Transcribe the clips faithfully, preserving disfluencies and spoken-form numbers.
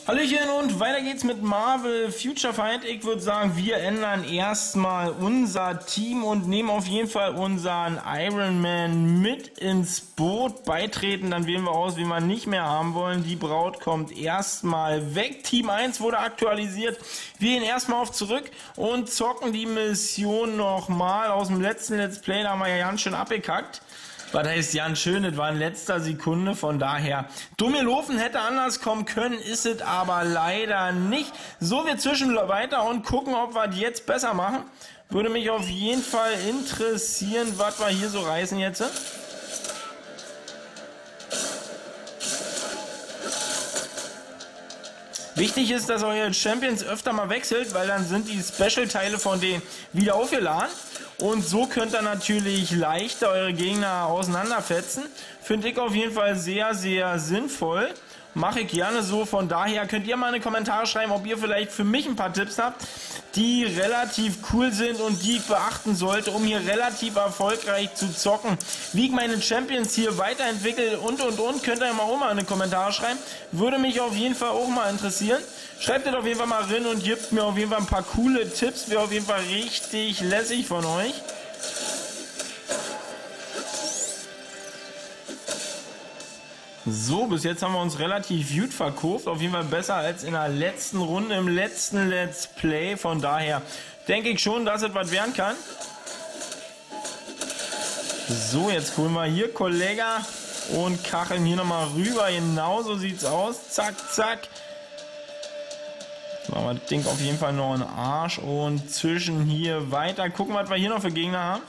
Hallöchen und weiter geht's mit Marvel Future Fight. Ich würde sagen, wir ändern erstmal unser Team und nehmen auf jeden Fall unseren Iron Man mit ins Boot. Beitreten, dann wählen wir aus, wen wir nicht mehr haben wollen. Die Braut kommt erstmal weg. Team eins wurde aktualisiert. Wir gehen erstmal auf zurück und zocken die Mission nochmal aus dem letzten Let's Play. Da haben wir ja ganz schön abgekackt. Was heißt ganz schön, das war in letzter Sekunde, von daher dumme Laufen hätte anders kommen können, ist es aber leider nicht. So, wir zwischen weiter und gucken, ob wir es jetzt besser machen. Würde mich auf jeden Fall interessieren, was wir hier so reißen jetzt. Wichtig ist, dass eure Champions öfter mal wechselt, weil dann sind die Special-Teile von denen wieder aufgeladen. Und so könnt ihr natürlich leichter eure Gegner auseinanderfetzen. Finde ich auf jeden Fall sehr, sehr sinnvoll. Mache ich gerne so. Von daher könnt ihr mal in die Kommentare schreiben, ob ihr vielleicht für mich ein paar Tipps habt, die relativ cool sind und die ich beachten sollte, um hier relativ erfolgreich zu zocken. Wie ich meine Champions hier weiterentwickle und und und, könnt ihr mal auch mal in die Kommentare schreiben. Würde mich auf jeden Fall auch mal interessieren. Schreibt es auf jeden Fall mal rein und gebt mir auf jeden Fall ein paar coole Tipps. Wäre auf jeden Fall richtig lässig von euch. So, bis jetzt haben wir uns relativ gut verkauft. Auf jeden Fall besser als in der letzten Runde, im letzten Let's Play. Von daher denke ich schon, dass es was werden kann. So, jetzt holen wir hier Kollega und kacheln hier nochmal rüber. Genau so sieht's aus. Zack, zack. Machen wir das Ding auf jeden Fall noch in den Arsch und zwischen hier weiter. Gucken, was wir hier noch für Gegner haben.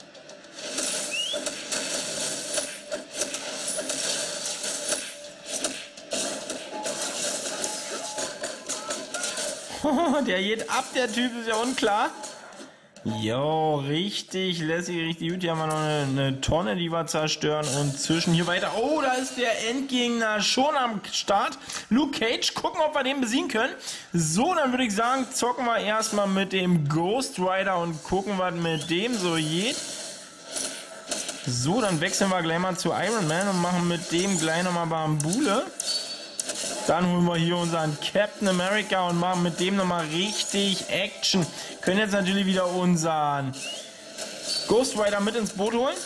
Der geht ab, der Typ, ist ja unklar. Jo, richtig lässig, richtig gut. Hier haben wir noch eine, eine Tonne, die wir zerstören. Und zwischen hier weiter. Oh, da ist der Endgegner schon am Start. Luke Cage. Gucken, ob wir den besiegen können. So, dann würde ich sagen, zocken wir erstmal mit dem Ghost Rider und gucken, was mit dem so geht. So, dann wechseln wir gleich mal zu Iron Man und machen mit dem gleich nochmal Bambule. Dann holen wir hier unseren Captain America und machen mit dem nochmal richtig Action. Können jetzt natürlich wieder unseren Ghost Rider mit ins Boot holen.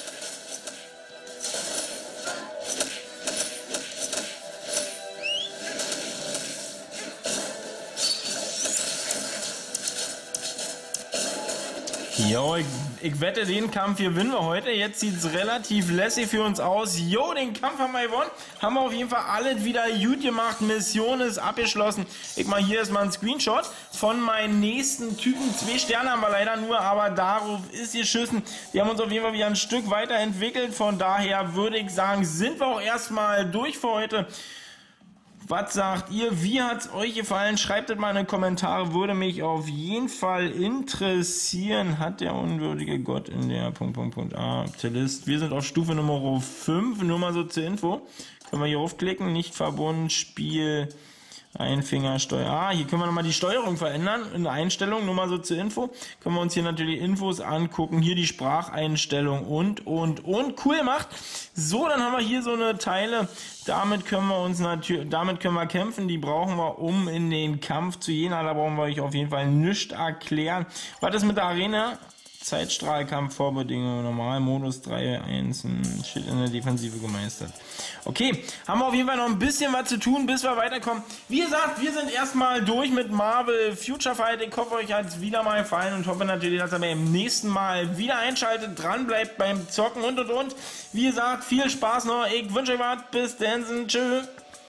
Jo, ich, ich wette, den Kampf hier gewinnen wir heute. Jetzt sieht es relativ lässig für uns aus. Jo, den Kampf haben wir gewonnen. Haben wir auf jeden Fall alles wieder gut gemacht. Mission ist abgeschlossen. Ich mache hier erstmal einen Screenshot von meinen nächsten Typen. Zwei Sterne haben wir leider nur, aber darauf ist geschissen. Wir haben uns auf jeden Fall wieder ein Stück weiterentwickelt. Von daher würde ich sagen, sind wir auch erstmal durch für heute. Was sagt ihr? Wie hat es euch gefallen? Schreibt es mal in die Kommentare. Würde mich auf jeden Fall interessieren. Hat der unwürdige Gott in der Punkt, Punkt, Punkt, A, List. Wir sind auf Stufe Nummer fünf. Nur mal so zur Info. Können wir hier aufklicken. Nicht verbunden. Spiel. Einfingersteuer. Ah, hier können wir nochmal die Steuerung verändern. In der Einstellung, nur mal so zur Info. Können wir uns hier natürlich Infos angucken. Hier die Spracheinstellung und, und, und. Cool gemacht. So, dann haben wir hier so eine Teile. Damit können wir uns natürlich, damit können wir kämpfen. Die brauchen wir, um in den Kampf zu gehen. Da brauchen wir euch auf jeden Fall nichts erklären. Was ist mit der Arena? Zeitstrahlkampf, Vorbedingungen, Normalmodus drei eins, Shit in der Defensive gemeistert. Okay, haben wir auf jeden Fall noch ein bisschen was zu tun, bis wir weiterkommen. Wie gesagt, wir sind erstmal durch mit Marvel Future Fight. Ich hoffe, euch hat es wieder mal gefallen und hoffe natürlich, dass ihr beim nächsten Mal wieder einschaltet, dran bleibt beim Zocken und und und. Wie gesagt, viel Spaß noch. Ich wünsche euch was. Bis dann. Tschüss.